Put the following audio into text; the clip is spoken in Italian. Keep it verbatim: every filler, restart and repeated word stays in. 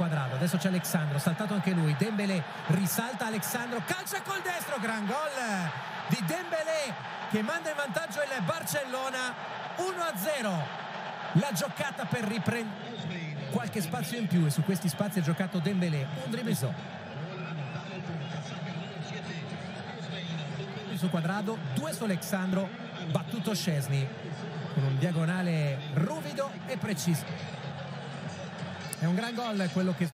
Quadrado, adesso c'è Alexandro, saltato anche lui, Dembélé risalta, Alexandro calcia col destro, gran gol di Dembélé che manda in vantaggio il Barcellona. Uno a zero, la giocata per riprendere qualche spazio in più, e su questi spazi ha giocato Dembélé. Ondrimesò su Quadrado, due su Alexandro, battuto Szczesny con un diagonale ruvido e preciso. È un gran gol quello che